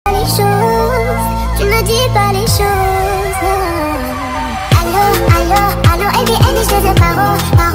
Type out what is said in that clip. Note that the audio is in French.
Les choses, tu ne dis pas les choses. Allô, allô, allô, et bien, je te parle.